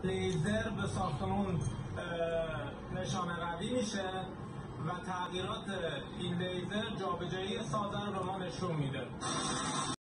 لیزر به ساختمون نشانه روی میشه و تغییرات این لیزر جابجایی سازه رو به ما نشون میده.